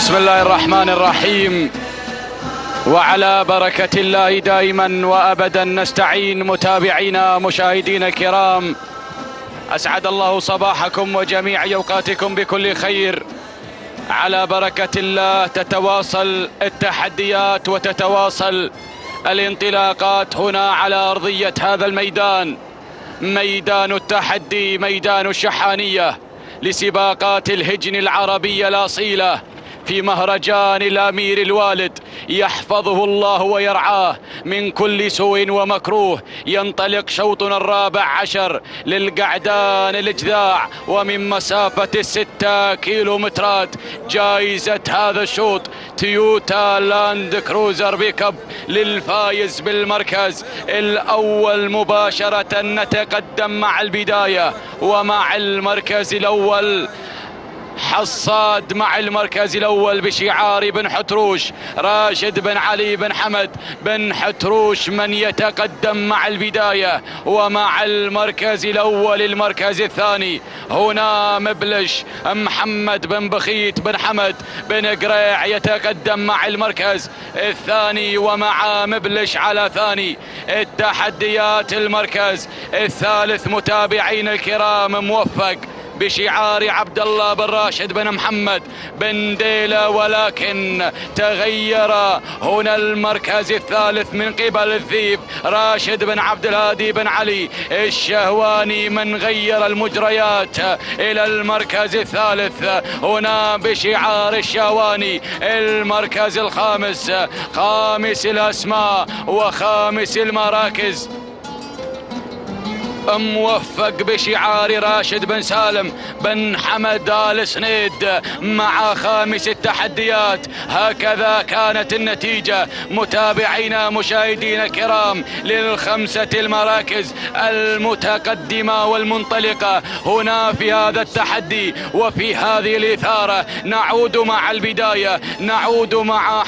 بسم الله الرحمن الرحيم. وعلى بركة الله دائما وأبدا نستعين. متابعينا مشاهدينا الكرام، أسعد الله صباحكم وجميع أوقاتكم بكل خير. على بركة الله تتواصل التحديات وتتواصل الانطلاقات هنا على أرضية هذا الميدان، ميدان التحدي، ميدان الشحانية لسباقات الهجن العربية الأصيلة في مهرجان الأمير الوالد، يحفظه الله ويرعاه من كل سوء ومكروه. ينطلق شوطنا الرابع عشر للقعدان الإجذاع، ومن مسافة 6 كيلومترات. جائزة هذا الشوط تويوتا لاند كروزر بيكاب للفايز بالمركز الأول. مباشرة نتقدم مع البداية ومع المركز الأول حصاد، مع المركز الأول بشعار بن حتروش راشد بن علي بن حمد بن حتروش من يتقدم مع البداية. ومع المركز الأول المركز الثاني هنا مبلش محمد بن بخيت بن حمد بن قريع يتقدم مع المركز الثاني، ومع مبلش على ثاني التحديات المركز الثالث. متابعين الكرام، موفق بشعار عبد الله بن راشد بن محمد بن ديلة، ولكن تغير هنا المركز الثالث من قبل الذيب راشد بن عبد الهادي بن علي الشهواني، من غير المجريات إلى المركز الثالث هنا بشعار الشهواني. المركز الخامس، خامس الأسماء وخامس المراكز، موفق بشعار راشد بن سالم بن حمد آل سنيد مع خامس التحديات. هكذا كانت النتيجة متابعينا مشاهدينا الكرام للخمسة المراكز المتقدمة والمنطلقة هنا في هذا التحدي وفي هذه الإثارة. نعود مع البداية، نعود مع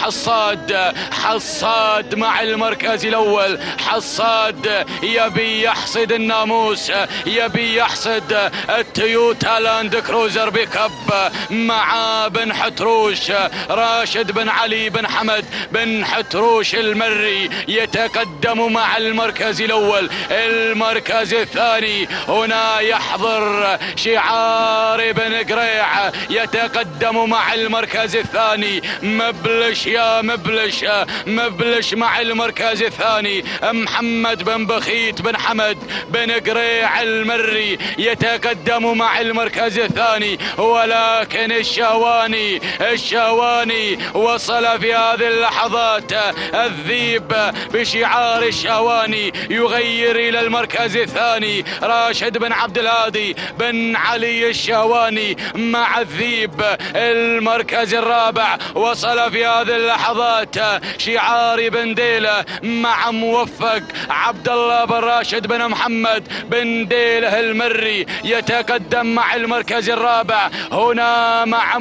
حصاد مع المركز الأول. حصاد يبي يحصد الناموس، يبي يحصد التويوتا لاند كروزر بيكاب مع بن حتروش راشد بن علي بن حمد بن حتروش المري يتقدم مع المركز الأول. المركز الثاني هنا يحضر شعار بن قريع يتقدم مع المركز الثاني. مبلش يا مبلش، مبلش مع المركز الثاني. محمد بن بخيت بن حمد بن قريع المري يتقدم مع المركز الثاني، ولكن الشهواني وصل في هذه اللحظات. الذيب بشعار الشهواني يغير إلى المركز الثاني. راشد بن عبد الهادي بن علي الشهواني مع الذيب. المركز الرابع وصل في هذه اللحظات شعار بن ديلة مع موفق عبد الله بن راشد بن محمد بن ديله المري يتقدم مع المركز الرابع هنا مع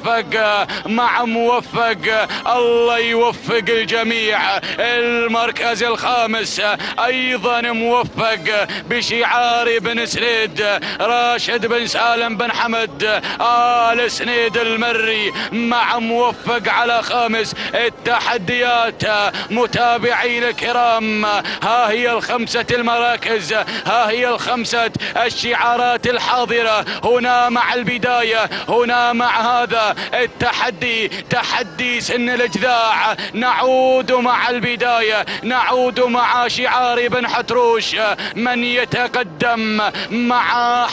موفق الله يوفق الجميع. المركز الخامس ايضا موفق بشعار بن سنيد راشد بن سالم بن حمد آل سنيد المري مع موفق على خامس التحديات. متابعين الكرام، ها هي الخمسة المراكز، ها هي الخمسة الشعارات الحاضرة هنا مع البداية، هنا مع هذا التحدي، تحدي سن الإجذاع. نعود مع البداية، نعود مع شعار بن حتروش من يتقدم مع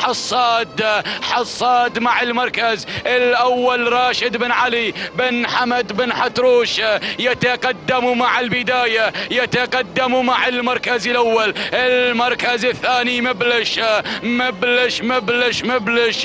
حصاد مع المركز الأول. راشد بن علي بن حمد بن حتروش يتقدم مع البداية، يتقدم مع المركز الأول. المركز الثاني مبلش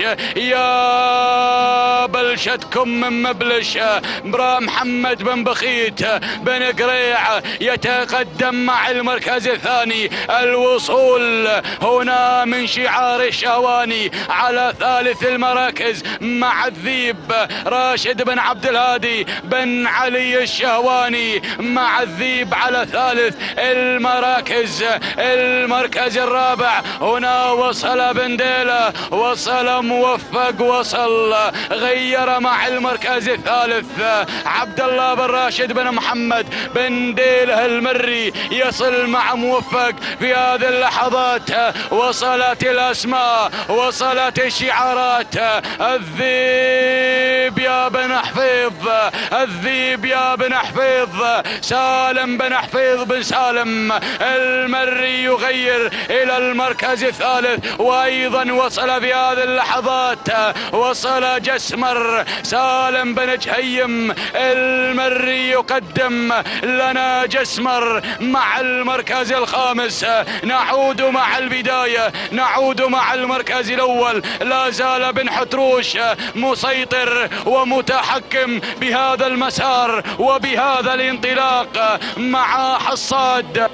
يا بلشتكم من مبلش. محمد بن بخيت بن قريع يتقدم مع المركز الثاني. الوصول هنا من شعار الشهواني على ثالث المراكز مع الذيب راشد بن عبد الهادي بن علي الشهواني مع الذيب على ثالث المراكز. المركز الرابع الرابع. هنا وصل بنديلة، وصل موفق، وصل غير مع المركز الثالث عبد الله بن راشد بن محمد. بنديلة المري يصل مع موفق في هذه اللحظات. وصلت الأسماء، وصلت الشعارات. الذيب يا بن حفيظ، الذيب يا بن حفيظ. سالم بن حفيظ بن سالم المري يغير إلى المركز الثالث. وأيضا وصل في هذه اللحظات، وصل جسمر سالم بن جهيم المري يقدم لنا جسمر مع المركز الخامس. نعود مع البداية، نعود مع المركز الأول. لا زال بن حتروش مسيطر ومتحكم بهذا المسار وبهذا الانطلاق مع حصاد.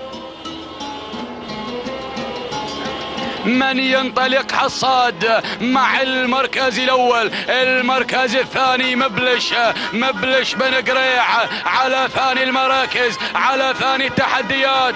من ينطلق حصاد مع المركز الأول. المركز الثاني مبلش، مبلش بن قريع على ثاني المراكز، على ثاني التحديات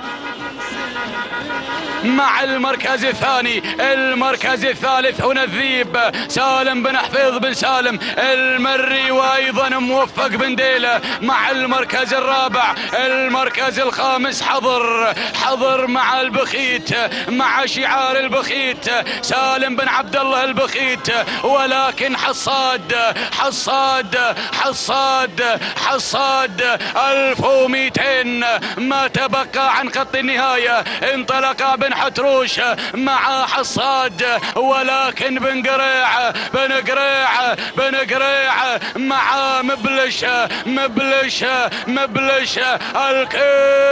مع المركز الثاني. المركز الثالث هنا الذيب سالم بن حفيظ بن سالم المري، وايضا موفق بن ديلة مع المركز الرابع. المركز الخامس حضر، حضر مع البخيت، مع شعار البخيت سالم بن عبد الله البخيت. ولكن حصاد، حصاد، حصاد، حصاد 1200 ما تبقى عن خط النهاية. انطلق بن حتروش مع حصاد، ولكن بن قريع، بن قريع، بن قريع مع مبلش، مبلش، مبلش. الكيلو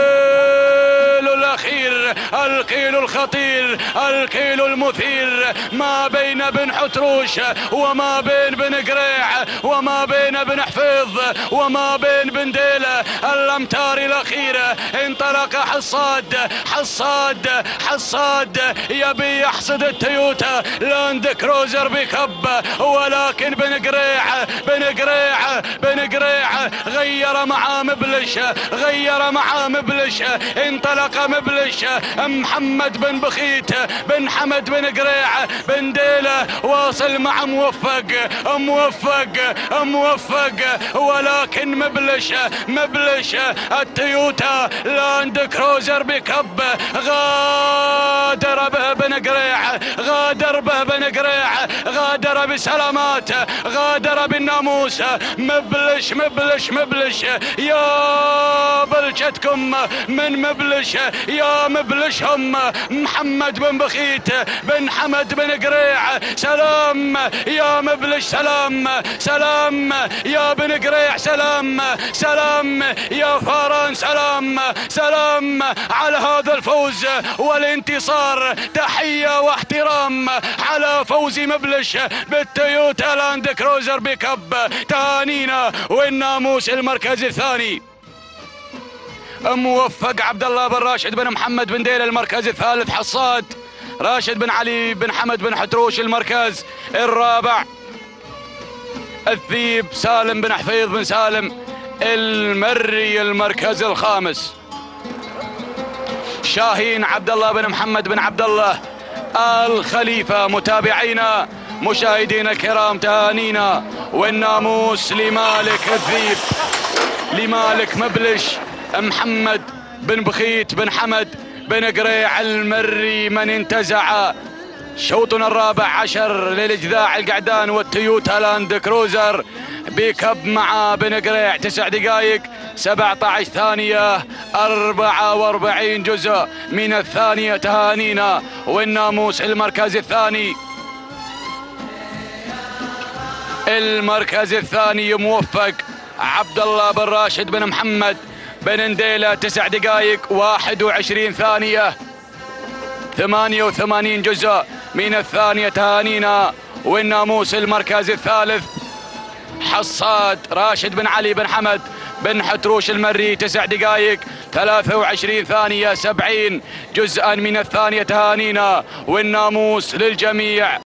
الأخير، الكيلو الخطير، الكيلو المثير ما بين بن حتروش وما بين بن قريع وما بين بن حفيظ وما بين بن ديلة. الأمتار الأخيرة. انطلق حصاد، حصاد، حصاد يبي يحصد التويوتا لاند كروزر بيك اب. ولكن بن قريع، بن قريع، بن قريع غير مع مبلش، غير مع مبلش. انطلق مبلش. محمد بن بخيت بن حمد بن قريع بن ديلة واصل مع موفق، موفق، موفق. ولكن مبلش، مبلش التويوتا لاند كروزر بيك اب غادر به بن قريع، غادر به بن قريع، غادر بسلامات، غادر بالناموس. مبلش، مبلش، مبلش يا بلشتكم من مبلش، يا مبلشهم. محمد بن بخيت بن حمد بن قريع. سلام يا مبلش، سلام، سلام يا بن قريع، سلام، سلام يا فاران، سلام، سلام على هذا الفوز والانتصار. تحية واحترام على فوز مبلش بالتويوتا لاند كروزر بيك اب. تهانينا والناموس المركز الثاني. موفق عبد الله بن راشد بن محمد بن ديلة المركز الثالث. حصاد راشد بن علي بن حمد بن حتروش المركز الرابع. الذيب سالم بن حفيظ بن سالم المري المركز الخامس. شاهين عبد الله بن محمد بن عبد الله الخليفة. متابعينا مشاهدينا الكرام تهانينا والناموس لمالك الذيب، لمالك مبلش محمد بن بخيت بن حمد بن قريع المري من انتزع شوطنا الرابع عشر للإجذاع القعدان والتويوتا لاند كروزر بيك اب مع بن قريع. 9 دقائق 17 ثانية 44 جزء من الثانية. تهانينا والناموس المركز الثاني. المركز الثاني موفق عبد الله بن راشد بن محمد بن نديلة. 9 دقائق 21 ثانية 88 جزء من الثانية. تهانينا والناموس المركز الثالث. حصاد راشد بن علي بن حمد بن حتروش المري. 9 دقائق 23 ثانية 70 جزءا من الثانية. تهانينا والناموس للجميع.